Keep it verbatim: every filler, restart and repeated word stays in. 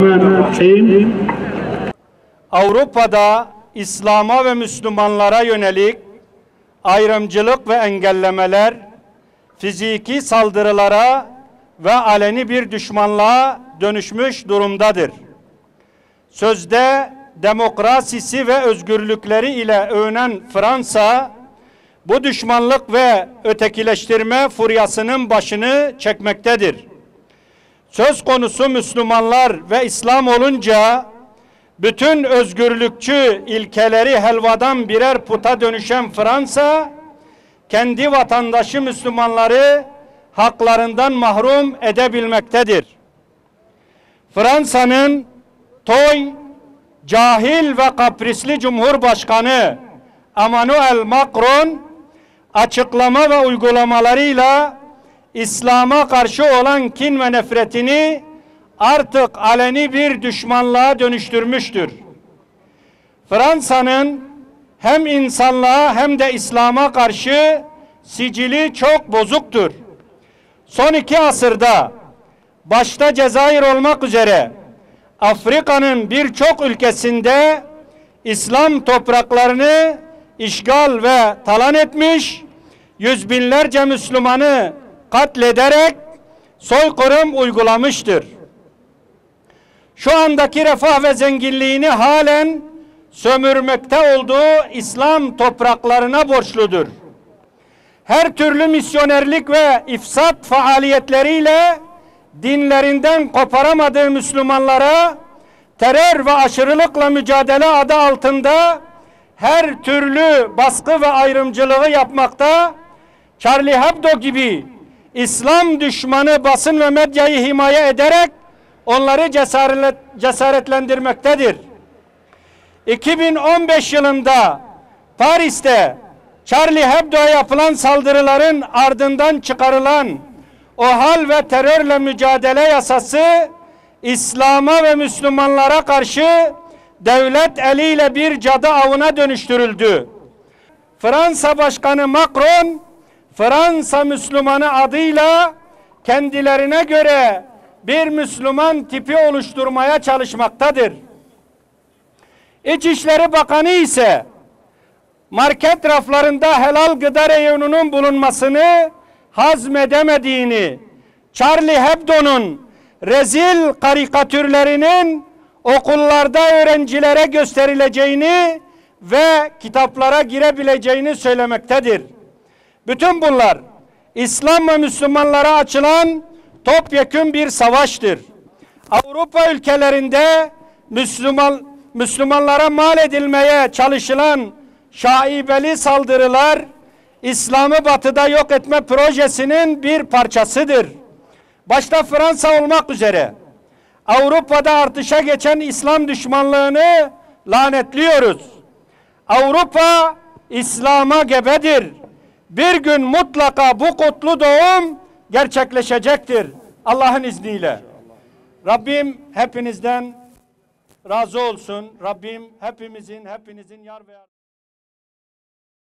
Bismillahirrahmanirrahim. Avrupa'da İslam'a ve Müslümanlara yönelik ayrımcılık ve engellemeler, fiziki saldırılara ve aleni bir düşmanlığa dönüşmüş durumdadır. Sözde demokrasisi ve özgürlükleri ile övünen Fransa, bu düşmanlık ve ötekileştirme furyasının başını çekmektedir. Söz konusu Müslümanlar ve İslam olunca, bütün özgürlükçü ilkeleri helvadan birer puta dönüşen Fransa, kendi vatandaşı Müslümanları haklarından mahrum edebilmektedir. Fransa'nın toy, cahil ve kaprisli Cumhurbaşkanı Emmanuel Macron, açıklama ve uygulamalarıyla İslam'a karşı olan kin ve nefretini artık aleni bir düşmanlığa dönüştürmüştür. Fransa'nın hem insanlığa hem de İslam'a karşı sicili çok bozuktur. Son iki asırda başta Cezayir olmak üzere Afrika'nın birçok ülkesinde İslam topraklarını işgal ve talan etmiş, yüz binlerce Müslümanı katlederek soykırım uygulamıştır. Şu andaki refah ve zenginliğini halen sömürmekte olduğu İslam topraklarına borçludur. Her türlü misyonerlik ve ifsat faaliyetleriyle dinlerinden koparamadığı Müslümanlara terör ve aşırılıkla mücadele adı altında her türlü baskı ve ayrımcılığı yapmakta, Charlie Hebdo gibi İslam düşmanı basın ve medyayı himaye ederek onları cesaret, cesaretlendirmektedir. iki bin on beş yılında Paris'te Charlie Hebdo'ya yapılan saldırıların ardından çıkarılan o hal ve terörle mücadele yasası, İslam'a ve Müslümanlara karşı devlet eliyle bir cadı avına dönüştürüldü. Fransa Başkanı Macron, Fransa Müslümanı adıyla kendilerine göre bir Müslüman tipi oluşturmaya çalışmaktadır. İçişleri Bakanı ise market raflarında helal gıda reyonunun bulunmasını hazmedemediğini, Charlie Hebdo'nun rezil karikatürlerinin okullarda öğrencilere gösterileceğini ve kitaplara girebileceğini söylemektedir. Bütün bunlar İslam ve Müslümanlara açılan topyekün bir savaştır. Avrupa ülkelerinde Müslüman, Müslümanlara mal edilmeye çalışılan şaibeli saldırılar, İslam'ı batıda yok etme projesinin bir parçasıdır. Başta Fransa olmak üzere Avrupa'da artışa geçen İslam düşmanlığını lanetliyoruz. Avrupa İslam'a gebedir. Bir gün mutlaka bu kutlu doğum gerçekleşecektir Allah'ın izniyle. Rabbim hepinizden razı olsun. Rabbim hepimizin, hepinizin yar ve yardımcısı.